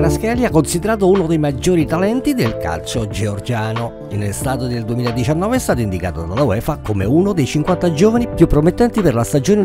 Kvaratskhelia, considerato uno dei maggiori talenti del calcio georgiano. Nell'estate del 2019 è stato indicato dalla UEFA come uno dei 50 giovani più promettenti per la stagione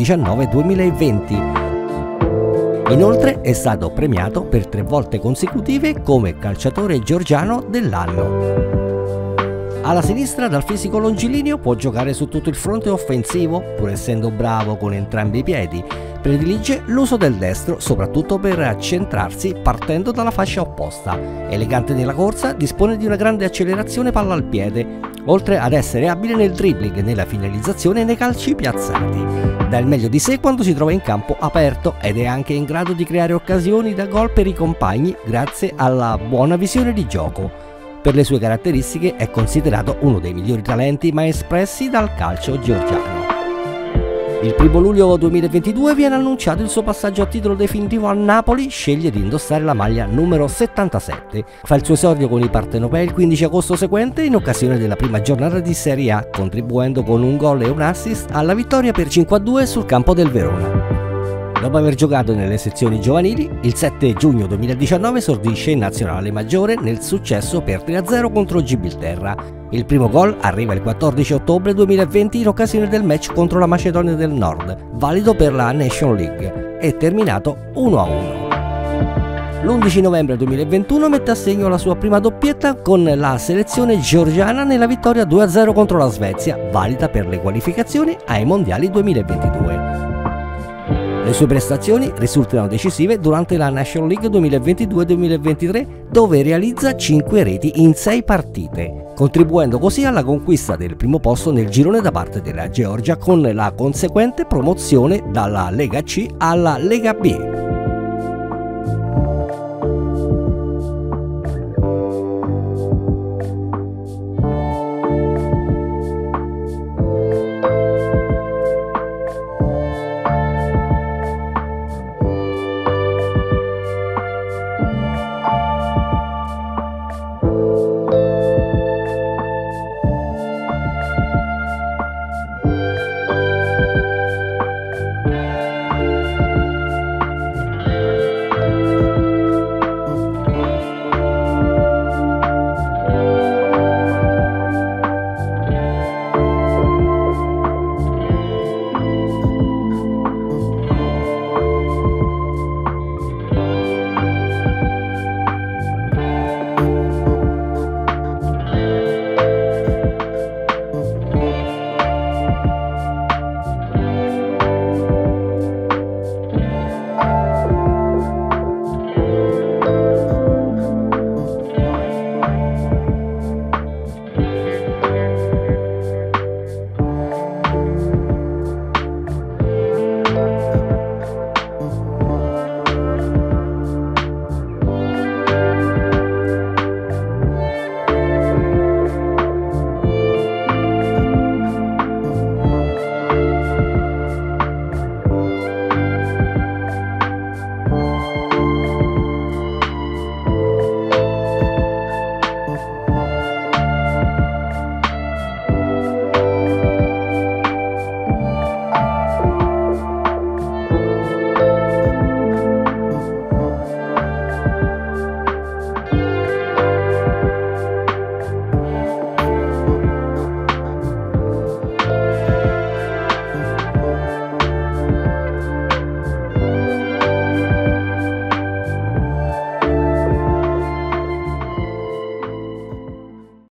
2019-2020. Inoltre è stato premiato per 3 volte consecutive come calciatore georgiano dell'anno. Alla sinistra, dal fisico longilineo, può giocare su tutto il fronte offensivo, pur essendo bravo con entrambi i piedi. Predilige l'uso del destro, soprattutto per accentrarsi partendo dalla fascia opposta. Elegante nella corsa, dispone di una grande accelerazione palla al piede, oltre ad essere abile nel dribbling, nella finalizzazione e nei calci piazzati. Dà il meglio di sé quando si trova in campo aperto ed è anche in grado di creare occasioni da gol per i compagni grazie alla buona visione di gioco. Per le sue caratteristiche è considerato uno dei migliori talenti mai espressi dal calcio georgiano. Il 1 luglio 2022 viene annunciato il suo passaggio a titolo definitivo al Napoli, sceglie di indossare la maglia numero 77. Fa il suo esordio con i partenopei il 15 agosto seguente in occasione della prima giornata di Serie A, contribuendo con un gol e un assist alla vittoria per 5-2 sul campo del Verona. Dopo aver giocato nelle sezioni giovanili, il 7 giugno 2019 esordisce in nazionale maggiore nel successo per 3-0 contro Gibilterra. Il primo gol arriva il 14 ottobre 2020 in occasione del match contro la Macedonia del Nord, valido per la Nation League, e terminato 1-1. L'11 novembre 2021 mette a segno la sua prima doppietta con la selezione georgiana nella vittoria 2-0 contro la Svezia, valida per le qualificazioni ai Mondiali 2022. Le sue prestazioni risultano decisive durante la National League 2022-2023, dove realizza 5 reti in 6 partite, contribuendo così alla conquista del primo posto nel girone da parte della Georgia con la conseguente promozione dalla Lega C alla Lega B.